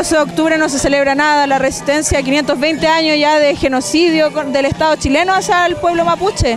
12 de octubre no se celebra nada, la resistencia, 520 años ya de genocidio del Estado chileno hacia el pueblo mapuche.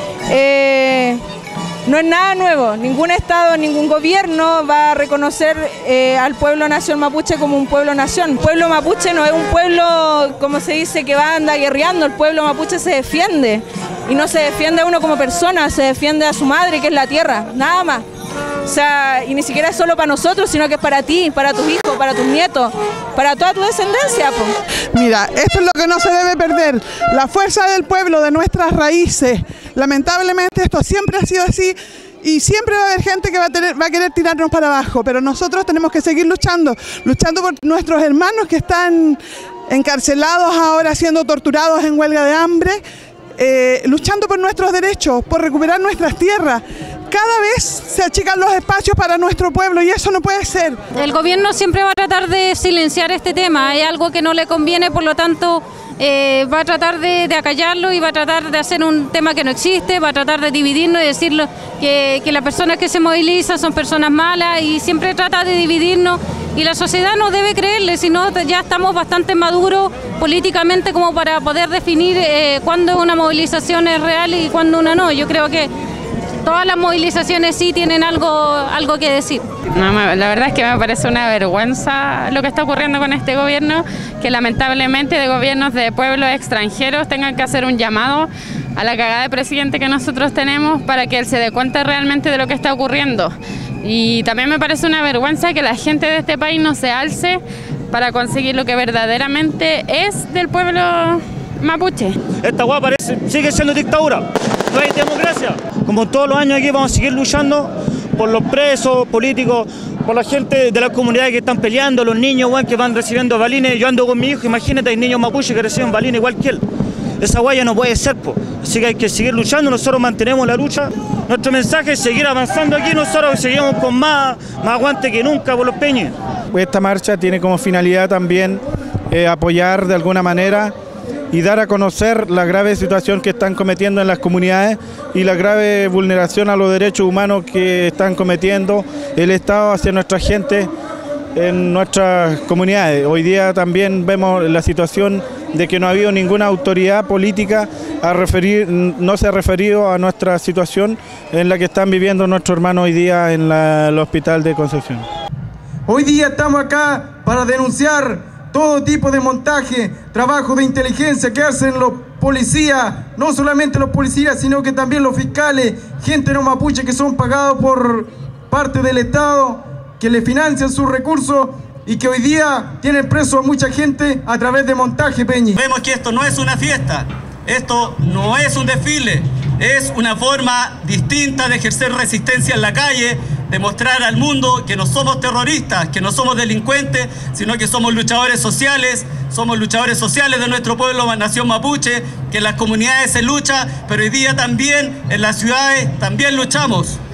No es nada nuevo, ningún Estado, ningún gobierno va a reconocer al pueblo nación mapuche como un pueblo nación. El pueblo mapuche no es un pueblo, como se dice, que va a andar guerreando, el pueblo mapuche se defiende. Y no se defiende a uno como persona, se defiende a su madre, que es la tierra, nada más. O sea, y ni siquiera es solo para nosotros, sino que es para ti, para tus hijos, para tus nietos, para toda tu descendencia, po. Mira, esto es lo que no se debe perder, la fuerza del pueblo, de nuestras raíces. Lamentablemente esto siempre ha sido así y siempre va a haber gente que va a querer tirarnos para abajo, pero nosotros tenemos que seguir luchando por nuestros hermanos que están encarcelados ahora, siendo torturados en huelga de hambre, luchando por nuestros derechos, por recuperar nuestras tierras. Cada vez se achican los espacios para nuestro pueblo y eso no puede ser. El gobierno siempre va a tratar de silenciar este tema, hay algo que no le conviene, por lo tanto va a tratar de acallarlo y va a tratar de hacer un tema que no existe, va a tratar de dividirnos y decirlo que las personas que se movilizan son personas malas y siempre trata de dividirnos y la sociedad no debe creerle, sino ya estamos bastante maduros políticamente como para poder definir cuándo una movilización es real y cuándo una no. Yo creo que todas las movilizaciones sí tienen algo que decir. No, la verdad es que me parece una vergüenza lo que está ocurriendo con este gobierno, que lamentablemente de gobiernos de pueblos extranjeros tengan que hacer un llamado a la cagada de presidente que nosotros tenemos para que él se dé cuenta realmente de lo que está ocurriendo. Y también me parece una vergüenza que la gente de este país no se alce para conseguir lo que verdaderamente es del pueblo mapuche. Esta hueá sigue siendo dictadura, no hay democracia. Como todos los años aquí vamos a seguir luchando por los presos políticos, por la gente de las comunidades que están peleando, los niños que van recibiendo balines. Yo ando con mi hijo, imagínate, hay niños mapuches que reciben balines igual que él. Esa hueá ya no puede ser, po. Así que hay que seguir luchando, nosotros mantenemos la lucha. Nuestro mensaje es seguir avanzando aquí, nosotros seguimos con más aguante que nunca por los peñes. Esta marcha tiene como finalidad también apoyar de alguna manera y dar a conocer la grave situación que están cometiendo en las comunidades y la grave vulneración a los derechos humanos que están cometiendo el Estado hacia nuestra gente en nuestras comunidades. Hoy día también vemos la situación de que no ha habido ninguna autoridad política no se ha referido a nuestra situación en la que están viviendo nuestros hermanos hoy día en el hospital de Concepción. Hoy día estamos acá para denunciar todo tipo de montaje, trabajo de inteligencia que hacen los policías, no solamente los policías, sino que también los fiscales, gente no mapuche que son pagados por parte del Estado, que le financian sus recursos y que hoy día tienen preso a mucha gente a través de montaje, Peñi. Vemos que esto no es una fiesta, esto no es un desfile, es una forma distinta de ejercer resistencia en la calle, de mostrar al mundo que no somos terroristas, que no somos delincuentes, sino que somos luchadores sociales de nuestro pueblo, nación mapuche, que en las comunidades se lucha, pero hoy día también en las ciudades también luchamos.